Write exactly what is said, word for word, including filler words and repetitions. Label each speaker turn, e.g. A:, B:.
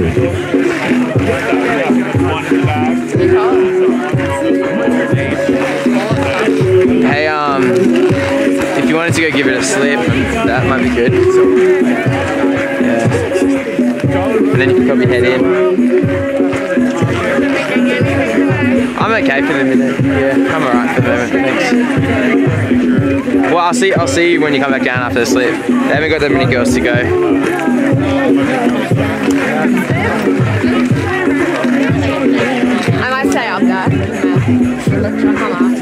A: Hey, um, if you wanted to go give it a slip, that might be good. Yeah. And then you can probably head in. I'm okay for the minute. Yeah, I'm alright for the moment. Thanks. Well, I'll see. I'll see you when you come back down after the slip. They haven't got that many girls to go.
B: I might stay up there. Yeah.